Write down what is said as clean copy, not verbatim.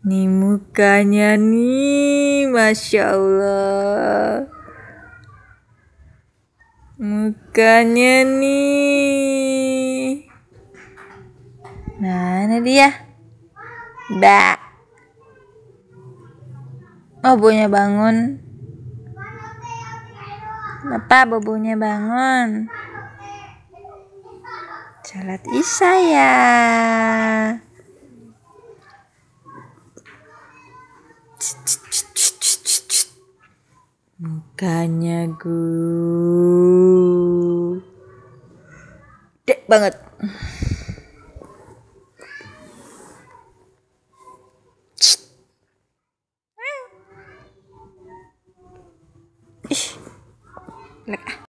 Nih mukanya nih, Masya Allah. Mukanya nih. Mana dia? Ba. Oh, bobonya bangun. Bapak, bobonya bangun. Salat Isya ya. Mukanya gede banget. Ih,